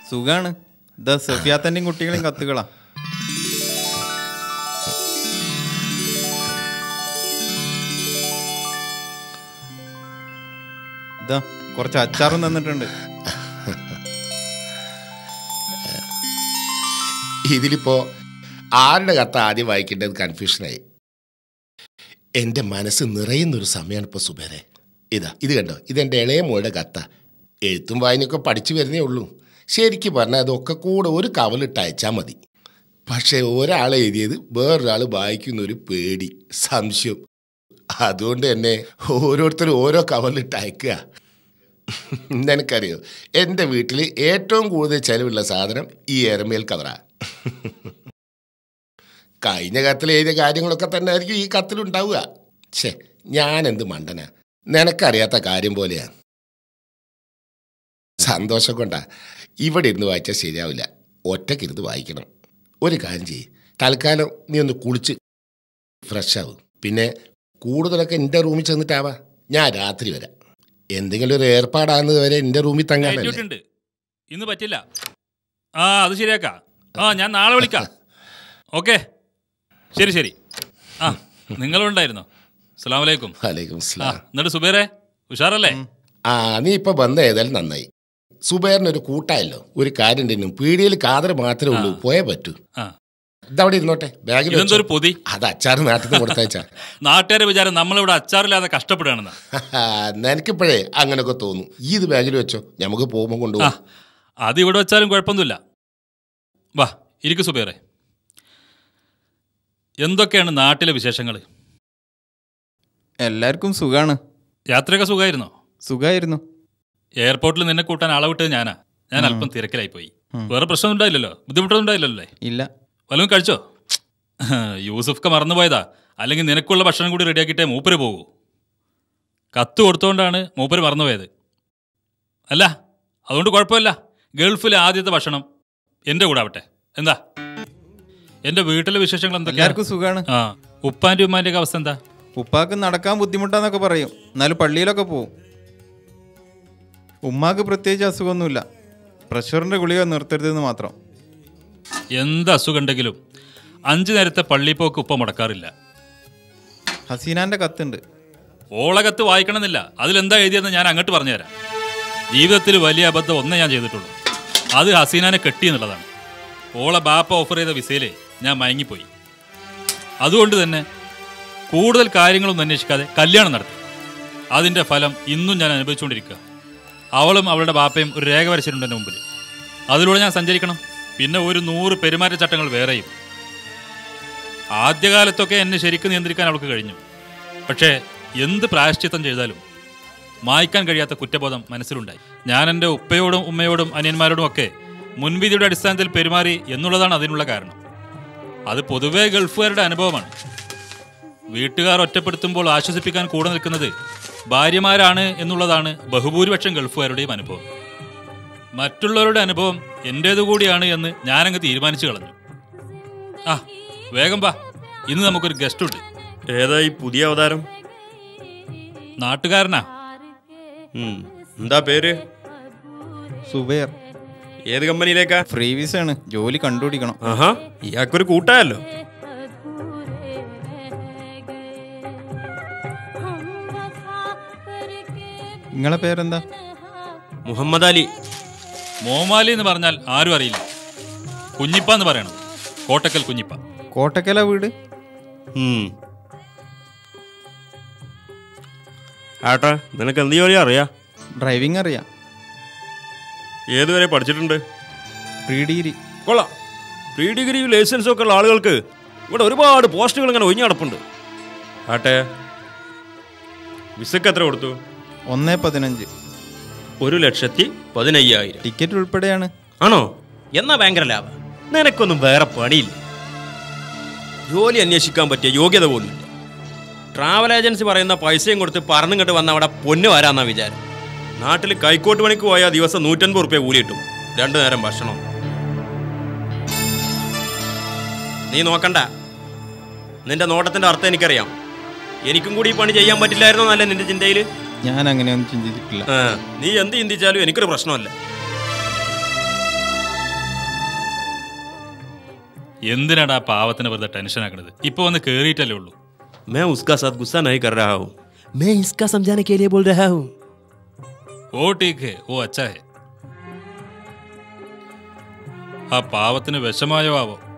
സുഖാണ്. ഇതാ സഫിയാത്തൻ്റെയും കുട്ടികളെയും കത്തുകളാ. ഇതാ കുറച്ച് അച്ചാറും തന്നിട്ടുണ്ട്. ഇതിലിപ്പോ ആരുടെ കത്ത് ആദ്യം വായിക്കേണ്ടത് കൺഫ്യൂഷനായി. എൻ്റെ മനസ്സ് നിറയുന്നൊരു സമയമാണ് ഇപ്പോൾ സുബേരെ. ഇത് കണ്ടോ, ഇതെൻ്റെ ഇളയ മോളുടെ കത്ത. എഴുത്തും വായനയൊക്കെ പഠിച്ചു വരുന്നേ ഉള്ളൂ. ശരിക്കും പറഞ്ഞാൽ അതൊക്കെ കൂടെ ഒരു കവലിട്ട് അയച്ചാൽ മതി. പക്ഷേ ഒരാൾ എഴുതിയത് വേറൊരാൾ വായിക്കുന്നൊരു പേടി, സംശയം. അതുകൊണ്ട് തന്നെ ഓരോരുത്തരും ഓരോ കവലിട്ട് അയക്കുക. എനിക്കറിയോ, എൻ്റെ വീട്ടിൽ ഏറ്റവും കൂടുതൽ ചിലവുള്ള സാധനം ഈ എരമേൽ കവറാണ്. കഴിഞ്ഞ കത്തിൽ എഴുതിയ കാര്യങ്ങളൊക്കെ തന്നെ ആയിരിക്കും ഈ കത്തിലുണ്ടാവുക. ഛേ, ഞാനെന്ത് മണ്ടനാ, നിനക്കറിയാത്ത കാര്യം പോലെയാ. സന്തോഷം കൊണ്ടാ. ഇവിടെ ഇരുന്ന് വായിച്ചാൽ ശരിയാവില്ല, ഒറ്റക്കിരുന്ന് വായിക്കണം. ഒരു കാര്യം ചെയ്യ്, തൽക്കാലം നീ ഒന്ന് കുളിച്ച് ഫ്രഷ് ആവും. പിന്നെ കൂടുതലൊക്കെ എൻ്റെ റൂമിൽ ചെന്നിട്ടാവാ. ഞാൻ രാത്രി വരാം. എന്തെങ്കിലും ഒരു ഏർപ്പാടാകുന്നത് വരെ എൻ്റെ റൂമിൽ തങ്ങാനുണ്ട്. ഇന്ന് പറ്റില്ല. അത് ശരിയാക്കാം. ഞാൻ നാളെ വിളിക്കാം. ഓക്കെ, ശരി ശരി. നിങ്ങളുണ്ടായിരുന്നോ? അസ്സലാമു അലൈക്കും. വലൈക്കും സലാം. എന്നിട്ട് സുബൈറെ ഉഷാറല്ലേ? നീ ഇപ്പൊ ബന്ധ ഏതായാലും നന്നായി. സുബൈറിനൊരു കൂട്ടായല്ലോ. ഒരു കാര്യം ഉണ്ടെന്നും പീടികയിൽ കാതർ മാത്രമേ ഉള്ളൂ, പോയേ പറ്റൂ. ഇതവിടെ ഇരുന്നോട്ടെ, ബാഗിൽ എന്തൊരു പൊതി. അത് അച്ചാറ് നാട്ടിൽ നിന്ന് കൊടുത്തയച്ചാ. നാട്ടുകാരെ വിചാരം നമ്മളിവിടെ അച്ചാറില്ലാതെ കഷ്ടപ്പെടുകയാണെന്ന്. എനിക്കിപ്പോഴേ അങ്ങനെയൊക്കെ തോന്നും. ഈ ഇത് ബാഗിൽ വെച്ചോ, നമുക്ക് പോകുമ്പോൾ കൊണ്ടുപോകാം. അത് ഇവിടെ വെച്ചാലും കുഴപ്പമൊന്നുമില്ല. വാ ഇരിക്കു സുബൈറെ. എന്തൊക്കെയാണ് നാട്ടിലെ വിശേഷങ്ങൾ? എല്ലാവർക്കും സുഖാണ്. യാത്രയൊക്കെ സുഖമായിരുന്നോ? സുഖമായിരുന്നു. എയർപോർട്ടിൽ നിന്നെ കൂട്ടാൻ ആളെ വിട്ടത് ഞാൻ അല്പം തിരക്കിലായി പോയി. വേറെ പ്രശ്നമൊന്നും ഉണ്ടായില്ലല്ലോ? ബുദ്ധിമുട്ടൊന്നും ഉണ്ടായില്ലല്ലേ? ഇല്ല. വല്ലതും കഴിച്ചോ? യൂസുഫ്ക്ക് മറന്നുപോയതാ, അല്ലെങ്കിൽ നിനക്കുള്ള ഭക്ഷണം കൂടി റെഡിയാക്കിയിട്ടേ മൂപ്പര് പോകൂ. കത്ത് കൊടുത്തുകൊണ്ടാണ് മൂപ്പര് മറന്നുപോയത്. അല്ല, അതുകൊണ്ട് കുഴപ്പമില്ല. ഗൾഫിലെ ആദ്യത്തെ ഭക്ഷണം എൻ്റെ കൂടെ ആവട്ടെ. എന്താ എൻ്റെ വീട്ടിലെ വിശേഷങ്ങൾ എന്തൊക്കെയാ? എല്ലാവർക്കും സുഖമാണ്. ഉപ്പാൻ്റെ ഉമ്മാൻ്റെ ഒക്കെ അവസ്ഥ എന്താ? ഉപ്പാക്ക് നടക്കാൻ ബുദ്ധിമുട്ടാന്നൊക്കെ പറയും, എന്നാലും പള്ളിയിലൊക്കെ പോവും. ഉമ്മാക്ക് പ്രത്യേകിച്ച് അസുഖമൊന്നുമില്ല, പ്രഷറിൻ്റെ ഗുളിക നിർത്തരുതെന്ന് മാത്രം. എന്ത് അസുഖം ഉണ്ടെങ്കിലും 5 നേരത്തെ പള്ളി പോക്ക് ഉപ്പ മുടക്കാറില്ല. ഹസീനാൻ്റെ കത്തുണ്ട്. ഓളെ കത്ത് വായിക്കണമെന്നില്ല, അതിലെന്താ എഴുതിയെന്ന് ഞാൻ അങ്ങോട്ട് പറഞ്ഞുതരാം. ജീവിതത്തിൽ വലിയ അബദ്ധം ഒന്നേ ഞാൻ ചെയ്തിട്ടുള്ളൂ, അത് ഹസീനാനെ കെട്ടിയെന്നുള്ളതാണ്. ഓളെ ബാപ്പ ഓഫർ ചെയ്ത വിസയിലേ ഞാൻ മയങ്ങിപ്പോയി. അതുകൊണ്ട് തന്നെ കൂടുതൽ കാര്യങ്ങളൊന്നും അന്വേഷിക്കാതെ കല്യാണം നടത്തി. അതിൻ്റെ ഫലം ഇന്നും ഞാൻ അനുഭവിച്ചുകൊണ്ടിരിക്കുക. അവളും അവളുടെ ബാപ്പയും ഒരു രേഖ വരച്ചിട്ടുണ്ട് എൻ്റെ മുമ്പിൽ. അതിലൂടെ ഞാൻ സഞ്ചരിക്കണം. പിന്നെ ഒരു 100 പെരുമാറ്റച്ചട്ടങ്ങൾ വേറെയും. ആദ്യകാലത്തൊക്കെ എന്നെ ശരിക്കും നിയന്ത്രിക്കാൻ അവൾക്ക് കഴിഞ്ഞു. പക്ഷേ എന്ത് പ്രായശ്ചിത്തം ചെയ്താലും മായ്ക്കാൻ കഴിയാത്ത കുറ്റബോധം മനസ്സിലുണ്ടായി. ഞാൻ എൻ്റെ ഉപ്പയോടും ഉമ്മയോടും അനിയന്മാരോടും ഒക്കെ മുൻവിധിയുടെ അടിസ്ഥാനത്തിൽ പെരുമാറി എന്നുള്ളതാണ് അതിനുള്ള കാരണം. അത് പൊതുവേ ഗൾഫുകാരുടെ അനുഭവമാണ്. വീട്ടുകാർ ഒറ്റപ്പെടുത്തുമ്പോൾ ആശ്വസിപ്പിക്കാൻ കൂടെ നിൽക്കുന്നത് ഭാര്യമാരാണ് എന്നുള്ളതാണ് ബഹുഭൂരിപക്ഷം ഗൾഫുകാരുടെയും അനുഭവം. മറ്റുള്ളവരുടെ അനുഭവം എൻ്റേതുകൂടിയാണ് എന്ന് ഞാനങ്ങ് തീരുമാനിച്ചു കളഞ്ഞു. വേഗം വാ, ഇന്ന് നമുക്കൊരു ഗസ്റ്റ് ഉണ്ട്. ഏതാ ഈ പുതിയ അവതാരം? നാട്ടുകാരനാ. എന്താ പേര്? സുബൈർ. ഏത് കമ്പനിയിലേക്കാ? ഫ്രീ വിസ ആണ്, ജോലി കണ്ടുപിടിക്കണം. ഇയാൾക്കൊരു കൂട്ടായല്ലോ. നിങ്ങളെ പേരെന്താ? മുഹമ്മദ് അലി. മോമാലി എന്ന് പറഞ്ഞാൽ ആരും അറിയില്ല. കുഞ്ഞിപ്പ എന്ന് പറയണം. കോട്ടക്കൽ കുഞ്ഞിപ്പ. കോട്ടക്കല വീട്? ആട്ടാ, നിനക്ക് എന്ത് ജോലി അറിയാം? ഡ്രൈവിംഗ് അറിയാം. ഏതുവരെ പഠിച്ചിട്ടുണ്ട്? Pre degree. കൊള്ളാം. പ്രീ ഡിഗ്രി ലൈസൻസും ഒക്കെ ഉള്ള ആളുകൾക്ക് ഇവിടെ ഒരുപാട് പോസ്റ്റുകൾ ഇങ്ങനെ ഒഴിഞ്ഞു കിടപ്പുണ്ട്. ആട്ടെ, വിസക്ക് എത്ര കൊടുത്തു? 1.15. 1,15,000. ടിക്കറ്റ് ഉൾപ്പെടെയാണ്. ആണോ? എന്നാ ഭയങ്കര ലാഭം. നിനക്കൊന്നും വേറെ പണിയില്ല, ജോലി അന്വേഷിക്കാൻ പറ്റിയ യോഗ്യത പോലുമില്ല. ട്രാവൽ ഏജൻസി പറയുന്ന പൈസയും കൊടുത്ത് പറന്നിങ്ങോട്ട് വന്ന അവിടെ പൊന്ന് വരാന്നാ വിചാരം. നാട്ടിൽ കൈക്കോട്ട് പണിക്ക് പോയാൽ ദിവസം 150 റുപ്യ കൂലി കിട്ടും, 2 നേരം ഭക്ഷണം. നീ നോക്കണ്ട, നിന്റെ നോട്ടത്തിന്റെ അർത്ഥം എനിക്കറിയാം. എനിക്കും കൂടി ഈ പണി ചെയ്യാൻ പറ്റില്ലായിരുന്നോ എന്നല്ല നിന്റെ ചിന്തയിൽ? ഞാൻ അങ്ങനെയൊന്നും ചിന്തിച്ചിട്ടില്ല. നീ എന്ത് ചിന്തിച്ചാലും എനിക്കൊരു പ്രശ്നമല്ല. എന്തിനാണ് ആ പാവത്തിന് വെറുതെ ടെൻഷൻ ആക്കണത്? ഇപ്പൊ വന്ന് കേറിയിട്ടല്ലേ ഉള്ളൂ. मैं उसका साथ गुस्सा नहीं कर रहा हूँ, मैं इसका समझाने के लिए बोल रहा हूँ. ഓ ടീക്ക് ഹേ, ഓ അച്ഛാ ഹേ. ആ പാവത്തിന് വിഷമായോ ആവോ?